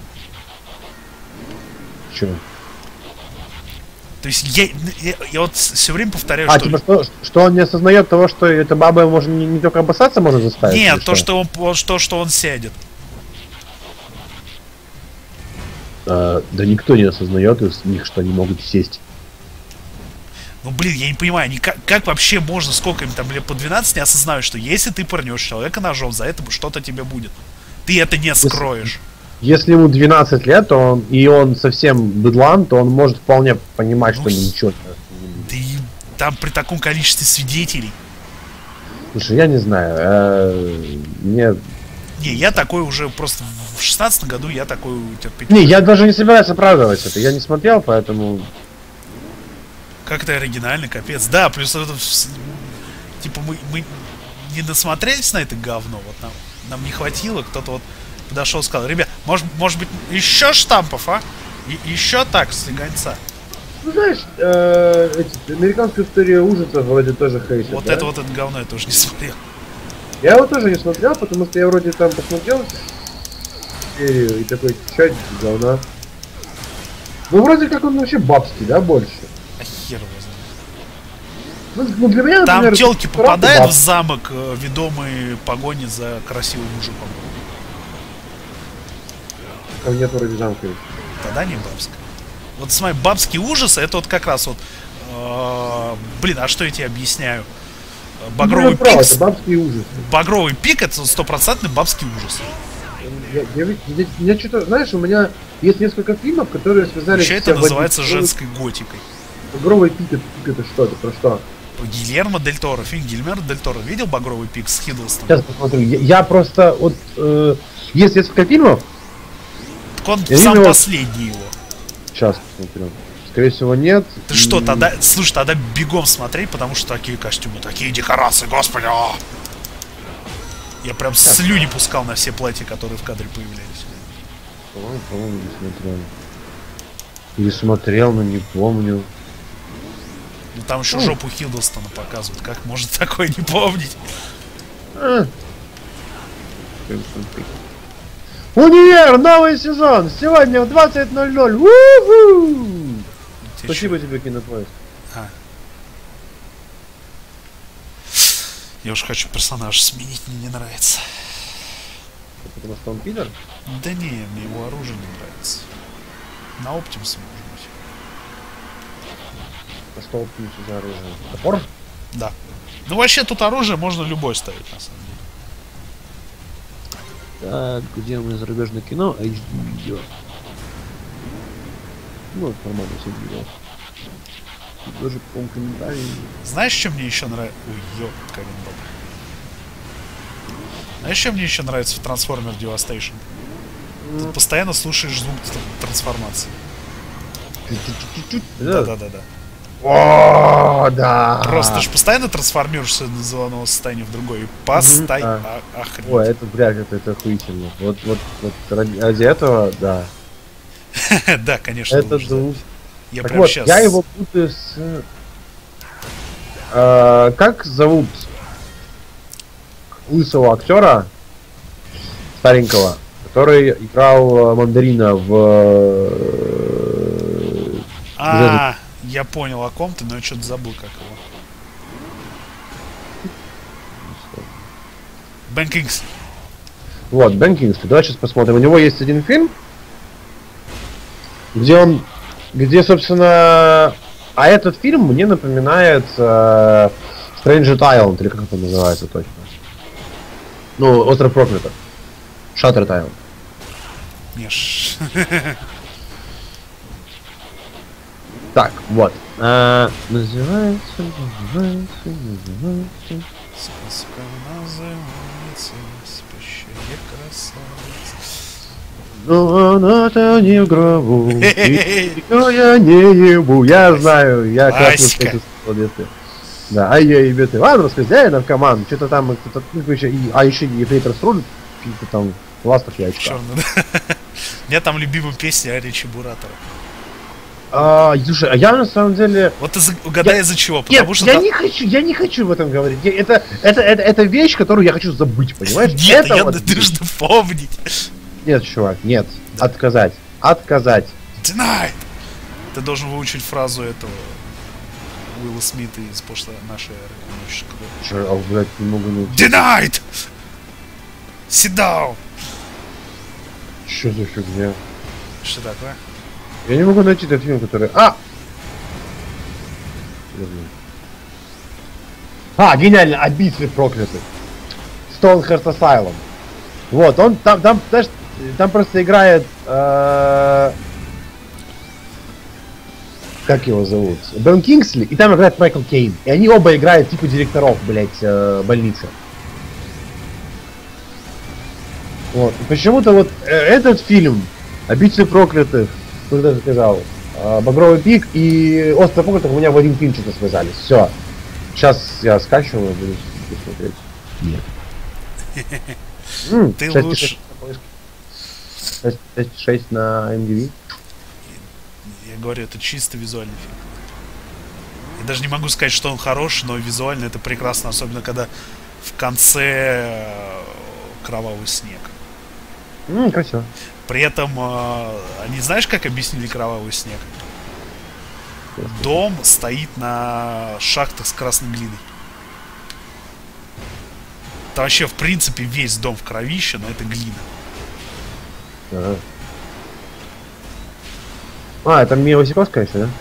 Чё? То есть я вот все время повторяю, А, что... типа, что он не осознает того, что эта баба может не только обоссаться может заставить? Нет, или то, что он сядет. Да никто не осознает из них, что они могут сесть. Ну, блин, я не понимаю, они как вообще можно, сколько им там лет по 12, не осознают, что если ты пырнешь человека ножом, за это что-то тебе будет. Ты это не скроешь. Если ему 12 лет, то он совсем быдлан, то он может вполне понимать, Ну, что ничего. Да и там при таком количестве свидетелей. Слушай, я не знаю. Мне... Не, я такой уже просто в 16 году я такой терпеть. Не, я даже не собираюсь оправдывать это. Я не смотрел, поэтому... Как это оригинально, капец. Да, плюс это... Типа мы не досмотрелись на это говно. Вот нам не хватило. Кто-то вот подошел и сказал: ребят, может быть, еще штампов, а? Еще так, слегонца. Ну, знаешь, американская история ужасов вроде тоже хейтит, Вот да? это говно я тоже не смотрел. Я его тоже не смотрел, потому что я вроде там посмотрел серию и такой, чё, говна. Ну, вроде как он вообще бабский, да, больше? А хер его знает. Ну, для меня, Там например, телки правда попадают в бабский. замок, ведомые погони за красивым мужиком. там нет вроде замка. Тогда не бабская. Вот смотри, бабские ужасы, это вот как раз вот... блин, а что я тебе объясняю? Багровый Ну, право, пик... это бабские ужасы. Багровый пик — это стопроцентный бабский ужас. Я что-то, знаешь, у меня есть несколько фильмов, которые связали... Еще это называется женской готикой. Багровый пик это что? Это про что? Гильермо Дель Торо, фильм Гильермо Дель Торо. Видел «Багровый пик» с Хиддлстоном? Сейчас посмотрю. Я просто вот... есть несколько фильмов. Так он Я сам видел- последний его. Сейчас посмотрю. Скорее всего, нет. Ты что, тогда... Слушай, тогда бегом смотреть, потому что такие костюмы, такие декорации, господи! Я прям слюни пускал на все платья, которые в кадре появлялись. По-моему, не смотрел. Или смотрел, но не помню. Ну там еще жопу Хиддлстона показывают. Как можно такое не помнить? Универ, новый сезон! Сегодня в 20:00. У-ху! Спасибо тебе, Кинопоиск. Я уж хочу персонажа сменить, мне не нравится. Потому что он пидор? Да не, мне его оружие не нравится. На Оптимусе, может быть. А что Оптимус за оружие? Топор? Да. Ну вообще тут оружие можно любое ставить, на самом деле. Так, где у меня зарубежное кино? HD видео. Ну, это нормально все видео. Даже по комментарии. Знаешь, что мне еще нравится? Ой, ёп, Каринбаб. Знаешь, что мне еще нравится в Transformer Devastation? Ты постоянно слушаешь звук трансформации. Да-да-да-да. О, да. Просто ты же постоянно трансформируешься из одного состояния в другое. И постоянно. Охренеть. Ой, это, блядь, это охуительно. Вот ради этого, да. Да, конечно. Это лучше, да. звук. Я Так прям вот, сейчас... я его путаю с... как зовут лысого актера, старенького, который играл мандарина в... Я понял, о ком ты, но я что-то забыл, как его. Бен Кингсли. Вот, Бен Кингсли. Давай сейчас посмотрим. У него есть один фильм, где, собственно... А этот фильм мне напоминает Stranger Island, или как это называется точно. Ну, Остров Проклятых. Shattered Island. Меж. Так, вот. Называется... Сказка называется «Спящая красавица». Но она-то не в гробу, и я не ебу. Я знаю, я классно встретился в детстве. Да, а я ебет Иван, рассказали наркоман, что-то там, кто-то, еще и Ефрейтор Сруль, какие-то там ластов я очка. Черный, да. У меня там любимая песня о Ричи Буратора. Слушай, а я на самом деле... Вот ты угадай из-за чего, потому что... Я не хочу в этом говорить. Это вещь, которую я хочу забыть, понимаешь? Нет, я должен помнить. Нет, чувак, нет. Отказать. Denied! Ты должен выучить фразу этого Уилла Смита из прошлой нашей эры. Блядь, не могу найти. Denied! Sit down! Что за фигня? Что такое? Я не могу найти этот фильм, который... Гениально! О битве проклятых. Stonehurst Asylum. Вот, он там просто играет... как его зовут? Бен Кингсли, и там играет Майкл Кейн. И они оба играют типа директоров, блять, больницы. Вот. И почему-то вот этот фильм о битве проклятых, кто даже сказал, Багровый пик и Остров проклятых у меня в один фильм что-то связались. Все. Сейчас я скачиваю, буду смотреть. Нет. Ты лучше... 6 на MDB. Я говорю, это чисто визуальный фильм. Я даже не могу сказать, что он хороший, но визуально это прекрасно, особенно когда в конце кровавый снег. Красиво. При этом, они знаешь, как объяснили кровавый снег? Дом стоит на шахтах с красной глиной. Это вообще, в принципе, весь дом в кровище, но это глина. Ага. А, это Мия Васиковская еще, да?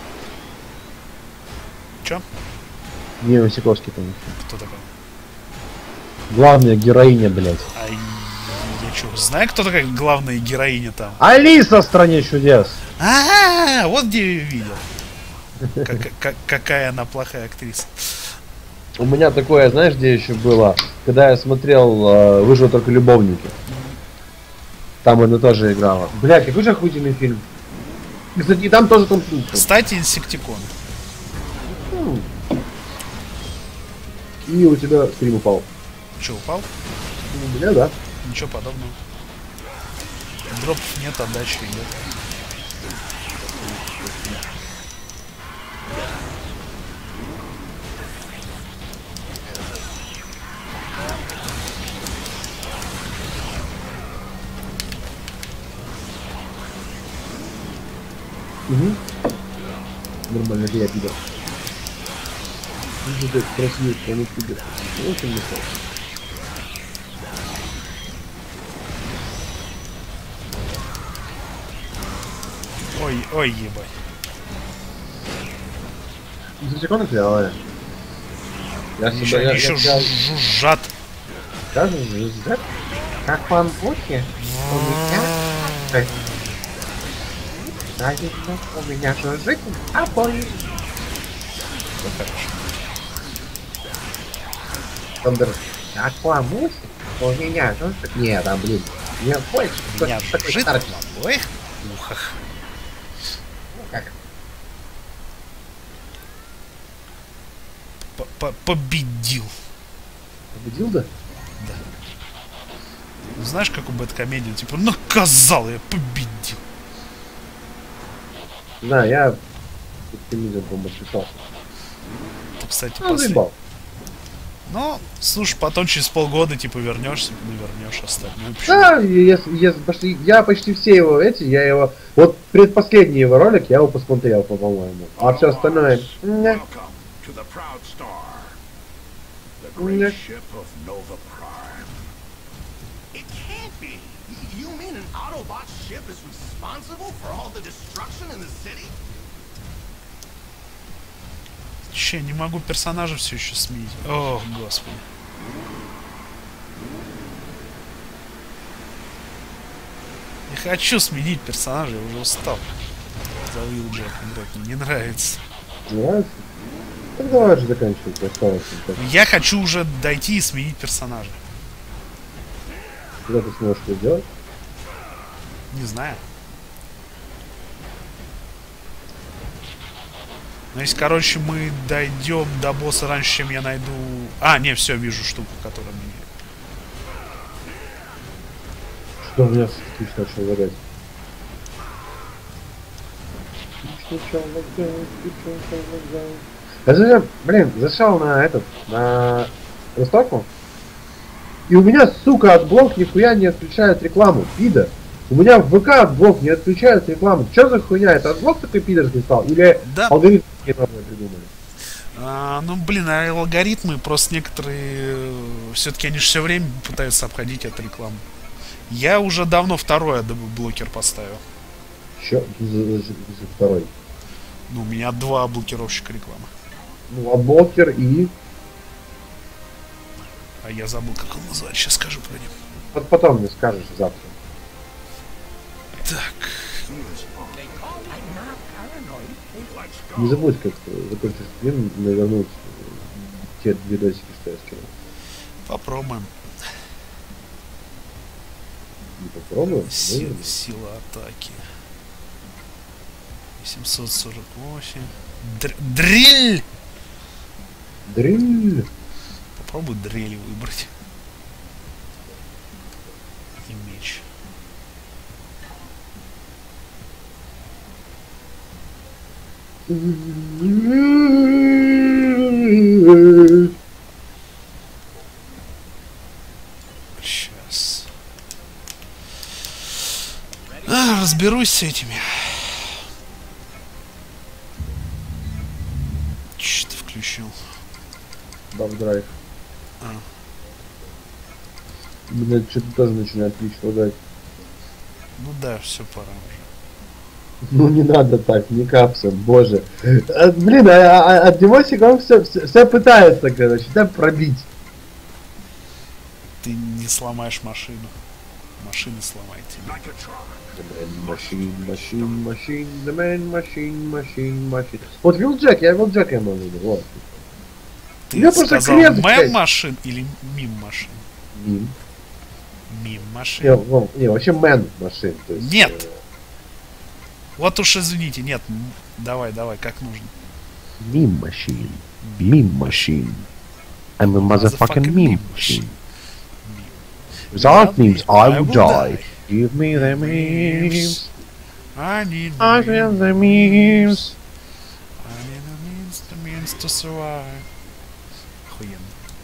Чё? Мия Васиковский там. Кто такой? Главная героиня, блядь. А я чё, знаю, кто такая главная героиня там? Алиса в стране чудес! Вот где я её видел. Какая она плохая актриса. У меня такое, знаешь, где еще было? Когда я смотрел «Выжил только любовники». Там она тоже играла. Блядь, какой же охуительный фильм. Кстати, и там тоже Том Круз. Кстати, инсектикон. И у тебя стрим упал. Чё, упал? У меня, да. Ничего подобного. Дропов нет, отдачи нет. Угу. Нормально, это я пидор. Ну, красивый, прям пидор. Очень легко. Ой, ебать. За секунду клевая. Я себя... Еще жужжат. Даже жужжат? Как вам ухи? У меня... Правильно, у меня жужжит обои. Тандер. Как вам ухи? У меня жужжит... Не, там, блин. Не больше. Меня Такой жужжит старый. в обоих ухах. Как? Победил. Победил, да? Знаешь, как у Бэткомедиан? Типа, наказал, я победил. Да, я... Телевизор, по-моему, подписался. Ты, кстати, Ну, заебал. Ну, слушай, потом через полгода, типа, вернешься, вернешь остальное. Да, я почти все его я его... Вот предпоследний его ролик, я его посмотрел, по-моему. А все остальное... Не. Welcome to the Proud Star, the Yeah. great ship of Nova Prime. It can't be. You mean an Autobot ship is responsible for all the destruction in the city? Че, не могу персонажа все еще сменить. О, господи. Я хочу сменить персонажа, я уже устал. За Уилджек играть мне не нравится. Нравится? Так давай же заканчивать, осталось. Я хочу уже дойти и сменить персонажа. Когда ты сможешь это сделать? Не знаю. Но если, короче, мы дойдем до босса раньше, чем я найду... А, не, все, вижу штуку, которая мне... Что у меня Twitch начал лагать? Я зачем, блин, зашел на этот, на Ростовку. И у меня, сука, отблок нихуя не отключает рекламу, пидор. У меня в ВК отблок не отключает рекламу. Что за хуйня? Это отблок такой пидорский стал? Или Да. алгоритм не придумали? Ну, блин, а алгоритмы просто некоторые... Все-таки они же все время пытаются обходить эту рекламу. Я уже давно второй блокер поставил. Чё? За второй. Ну, у меня 2 блокировщика рекламы. Ну, отблокер и... А я забыл, как он называется. Сейчас скажу про него. Потом мне скажешь завтра. Так. Не забудь, как закончишь стрим, навернуть те видосики, что я скинул. Попробуем. Не попробуем? Сила атаки. 748. Дрель! Дриль! Попробуй дрель выбрать. И меч. Сейчас. Разберусь с этими. Что ты включил? Баб-драйв. А. Блин, что-то тоже начинает отлично лагать. Ну да, все, пора уже. Ну не надо так, не капсом, боже. Блин, от Димосика он все пытается, короче, да, пробить. Ты не сломаешь машину. Машина сломает тебя. Машин. Вот Вилджек, я Вилджека ему видел, вот. Ты Я просто сказал крест, мэм блядь. машин или мим машин? Мим. Мим машин. Не, вообще мэн машин. То есть, Нет. Вот уж извините, нет. Давай, как нужно. Meme machine. Meme machine. I'm a motherfucking meme machine. Without memes, I will die. Give me the memes. I need I feel the memes. I need the means to survive. Охуенно.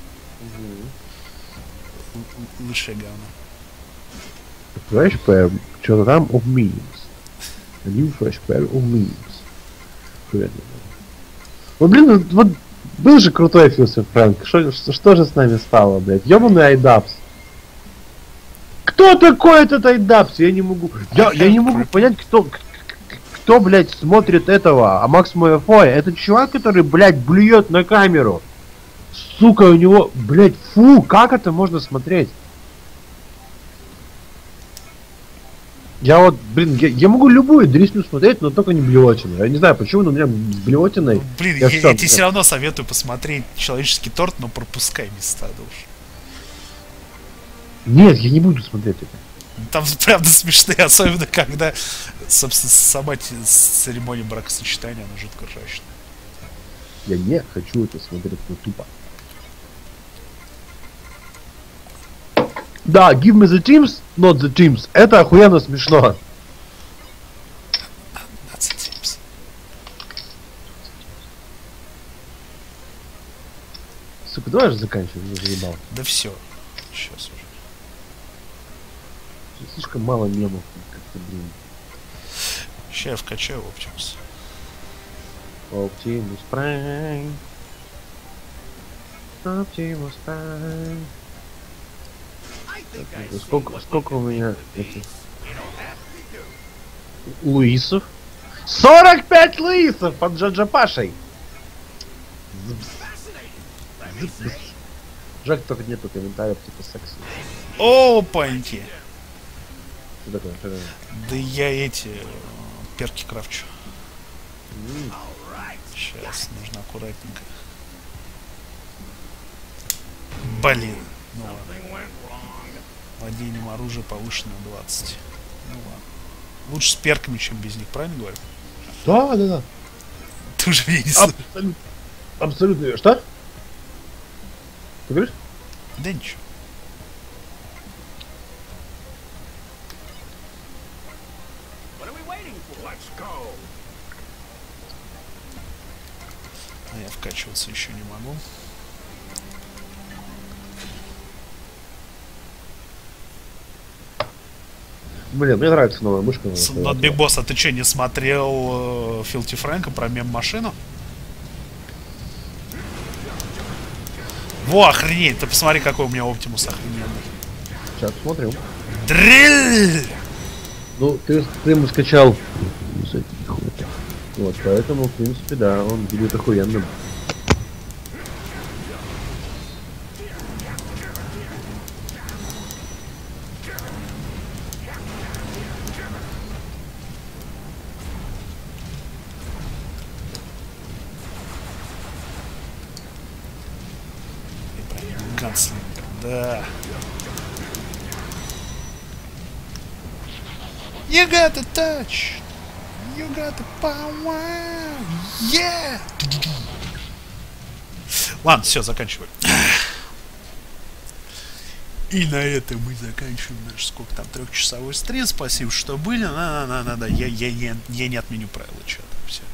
Лучшее говно. Fresh pair, что-то там of memes. A new fresh pair of memes. Охуенно. Вот, блин, вот был же крутой Филси Фрэнк. Что же с нами стало, блядь? Ёбаный Айдапс. Кто такой этот Айдапс? Я не могу. Я не могу понять, кто, блядь, смотрит этого. А Макс Моэфой, это чувак, который, блядь, блюет на камеру. Сука, у него, блядь, фу, как это можно смотреть? Я вот, блин, я могу любую дресню смотреть, но только не блевотину. Я не знаю почему, но у меня с блевотиной... Блин, я тебе все равно советую посмотреть «Человеческий торт», но пропускай места душ. Нет, я не буду смотреть это. Там правда смешные, особенно когда, собственно, сама церемония бракосочетания, она жутко ржачная. Я не хочу это смотреть, но тупо. Да, give me the teams, not the teams. Это охуенно смешно. Сука, давай же заканчиваем, я заебал. Да все. Сейчас уже. Слишком мало мемов, как-то, блин. Сейчас я вкачаю Оптимус. Оптимус Прайм. Оптимус Прайм. Сколько у меня этих Луисов? 45 Луисов под Джаджа Пашей. Жаль, только нету комментариев типа секса. Опаньки! Что такое? Что такое? Да я эти перки крафчу. Сейчас нужно аккуратненько. Блин. Ну ладно. Владением оружия повышено 20. Ну ладно. Лучше с перками, чем без них, правильно говорю? Да. Ты уже меня не слышишь. Абсолютно. Что? Ты говоришь? Да ничего. А я вкачиваться еще не могу. Блин, мне нравится новая мышка. Над Биг Босс, а ты что, не смотрел Филти Фрэнка про мем-машину? Во, охренеть, ты посмотри, какой у меня Оптимус охрененный. Сейчас посмотрим. Дрель! Ну, ты ему скачал. Вот, поэтому, в принципе, да, он будет охуенным. Ганслингер, да. You got the touch. You got the power. Yeah. Ладно, все, заканчиваем. И на этом мы заканчиваем наш, сколько там, 3-часовой стрим. Спасибо, что были. Да. Я не отменю правила чата. Все.